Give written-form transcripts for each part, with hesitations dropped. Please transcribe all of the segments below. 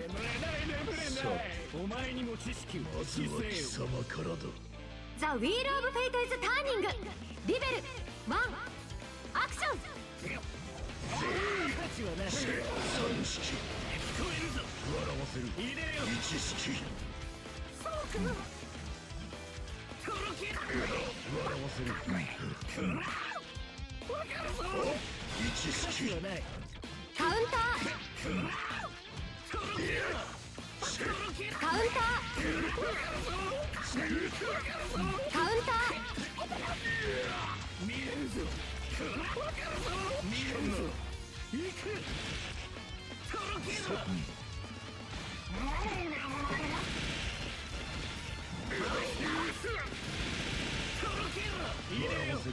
お前にも知識をまずは貴様からだ。 ザ・ウィール・オブ・フェイト・イズ・ターニング。リベル1アクション。 価値はない。三式聞こえるぞ。笑わせる。入れよ。一式そうか。とろけだ。笑わせる。わかるぞ。一式はない。 カウンターカウンターカウンター。 見えるぞ。見えるぞ。行く。とろけろ。とろけろ。入れよ。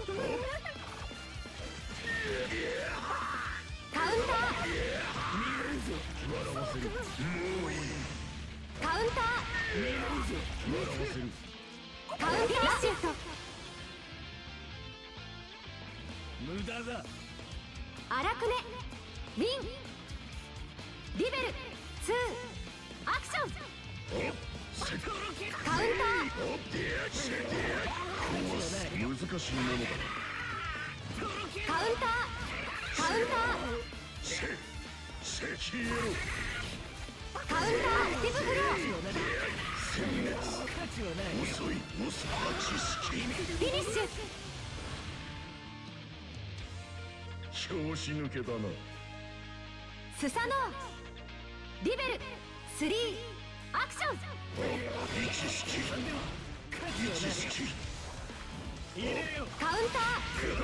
カウンター。 見えるぞ。笑わせる。もういい。 カウンター。 見えるぞ。笑わせる。 カウンターシュート。 無駄だ。 アラクネウィン。リベル2アクション。カウンター。 難しいものだ。 カウンターカウンター。 消えろ。 カウンターアクティブフロー。 遅い。知識。 フィニッシュ。 拍子抜けだな。 スサノー。リベル3アクション。 一式。入れよ。 カウンター。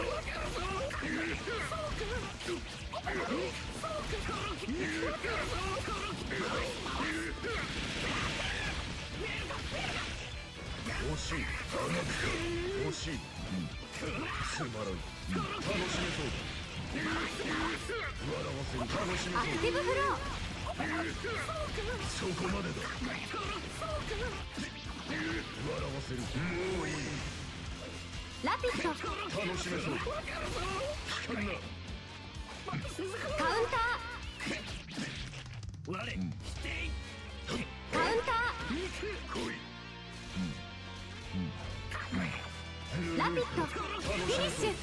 惜しい。惜しい。つまらん。楽しめそうだ。笑わせる。楽しめそうだ。 アクティブフロー。 そこまでだ。笑わせる。もういい。 ラピット。 楽しめそうだ。危険な。 カウンター。 我否定。 カウンタ来い。 ー。ラピットフィニッシュ。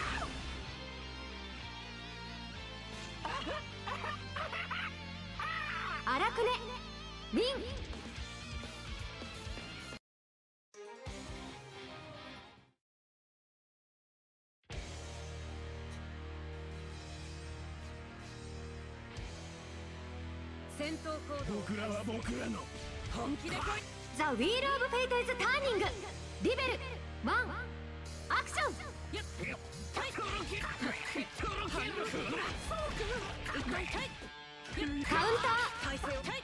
アラクネウィン。 戦闘行動。 僕らは僕らの。 本気で来い。 ザ・ウィール・オブ・フェイト・イズ・ターニング。リベル1アクション。カウンター。 体勢を。 カウン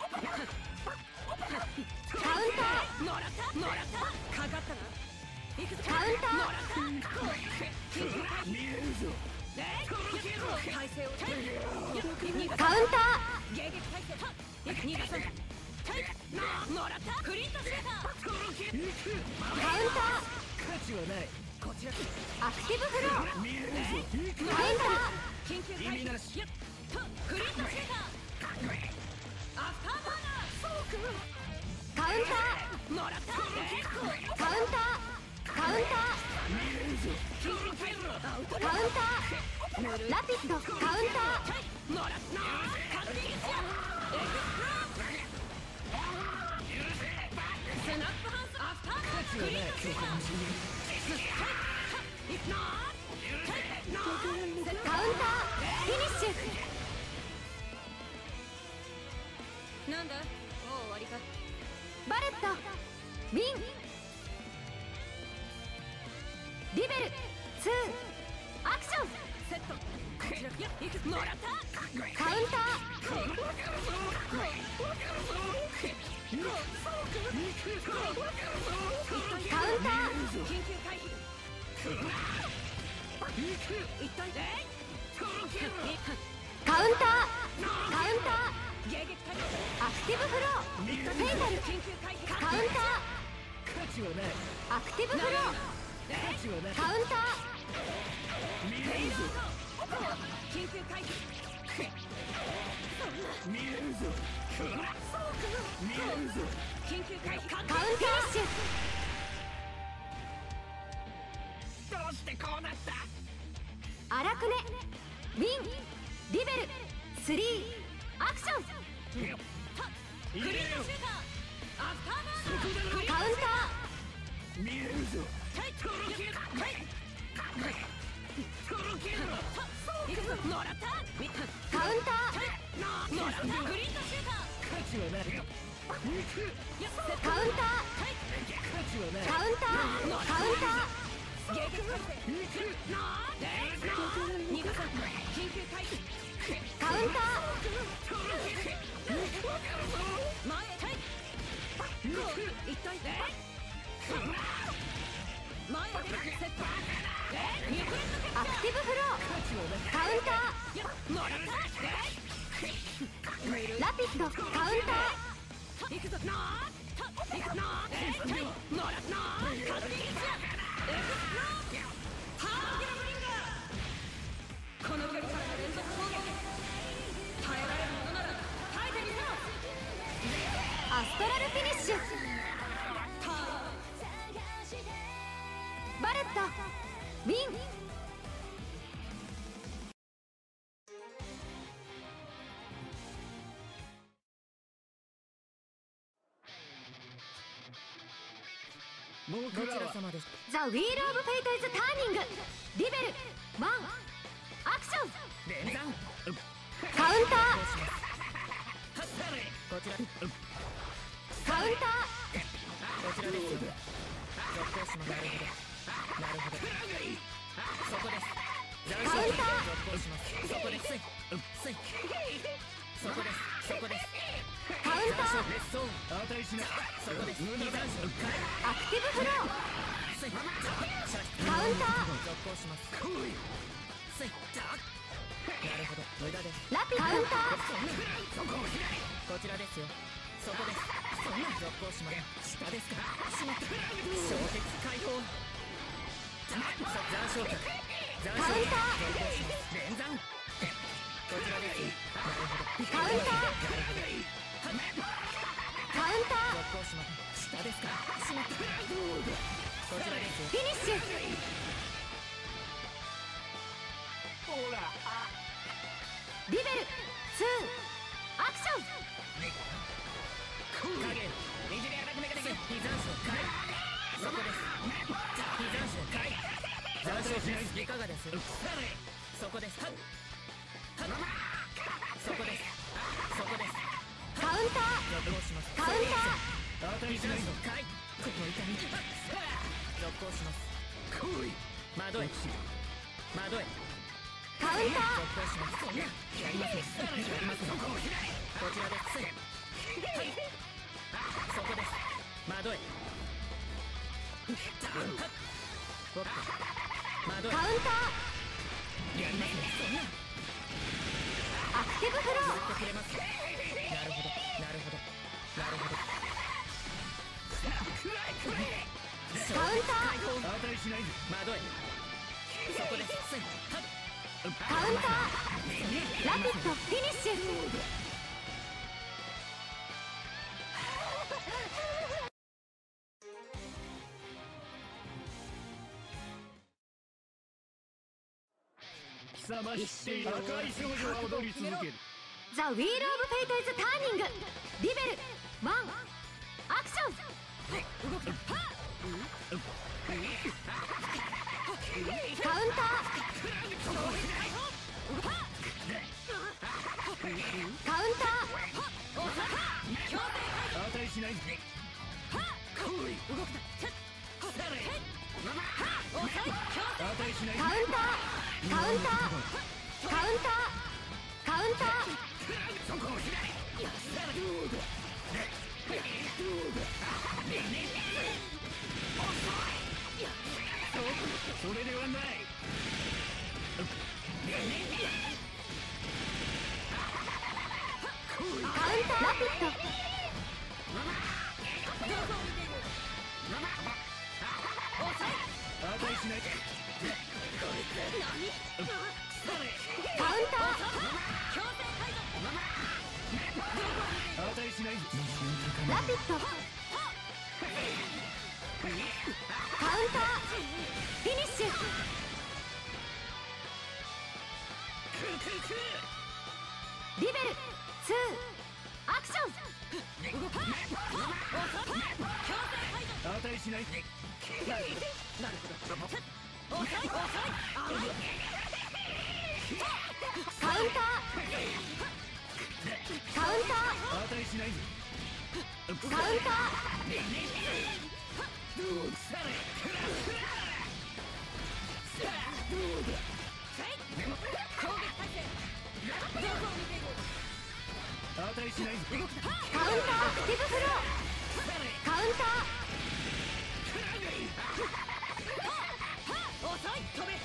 ター。 もらったかかったな。行くぞ。 カウンター。 見えるぞ。 体勢を。 カウンタ迎撃体勢。逃がさん。もらった。クリントシューター。 ー。カウンタ価値はない。 こちら。 ーアクティブフロー。 見えるぞ。 カウンタ緊急回避。 意味なし。 クリントシューター。アフターバーナー。 ー。カウンタもらった。 ー。カウンター。カウンタ見えるぞ。 ー。カウンター。ラピットカウンター。 もらった勝手にしよスナップハウスアフタークリーンシューター。 カウンターフィニッシュ。 なんだもう終わりか。 バレットウィン。リベル2アクション。 セット。こちらいく。もらったカウンター。カウンター。 緊急回避。一体カウンター。カウンター。 迎撃対応。 アクティブフロー。フェイタル。 緊急回避。 カウンタ価値はない。 ー。アクティブフロー。 価値はない。 カウンター。 見えるぞ。 緊急回避。 見えるぞ。 緊急回避カウンターフィニッシュ。 どうしてこうなった。 荒くねウィンリベル3アクション。 クリーンシューターアフターバーナーカウンタ見えるぞ。とろける。とろける。 もらったーカウンターもらったクリーンシューター価値はない。 カウンター価値はない。 カウンターカウンター迎撃態勢逃がさん緊急回避カウンター前へ一体前へ出るセットリフレットアクティブフローカウンターもらったラピッドカウンター行くぞ行くぞもらった勝手にしやがれハードギャブリンガーこの距離から連続攻撃耐えられるものなら耐えてみせろアストラルフィニッシュ。バレットウィン。 僕らは様ですザ・ウィール・オブ・フェイト・イズ・ターニングリベル1アクション。 連弾。 カウンターこちらカウンタこちらですよ続行しますなるほどなるほどそこですカウンター続行しますそこですそこですそこですカウンター劣走値しない。 そこです二段手アクティブフローカウンター続行しますなるほど無駄ですラピカウンターこちらですよそこです続行します下ですかしまった衝撃解放残傷脚残カウンター続行します連弾こちらですなるほどカウンターカウンター続行します下ですかしまったこちらですよフィニッシュ。 ほら。 リベル2アクション。 影いじり荒くねができる非残暑回そこです非残暑回残暑ですいかがですそこですそこですそこですカウンター続行しますカウンター非残暑回この痛み続行します窓へ窓へカウンター続行しますやりませんやりませんこちらですそこです窓へ窓へカウンターやりませんアクティブフローくれますなるほどなるほどなるほどカウンター値しない。 窓へそこですカウンターラピッドフィニッシュ。 貴様知っている赤い少女は踊り続ける。 ザ・ウィール・オブ・フェイト・イズ・ターニングリベル1アクション。 動くなカウンターカウンタ値しない。値しない。 ーカウンターカウンターカウンターカウンターそれではない。 カウンターラピッド値しない。 カウンター値ラピッドカウンターフィニッシュリベル2アクション値しない。 なるほど。遅いカウンターカウンター値しない。 カウンターどうされ。 攻撃態勢。どこを見ている。 値しない。 カウンターアクティブフローカウンター遅い飛べ。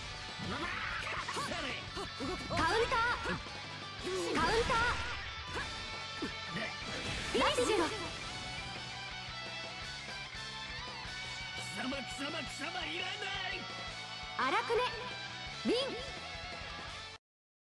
カウンターカウンターフィニッシュ貴様いらない。 荒くねウィン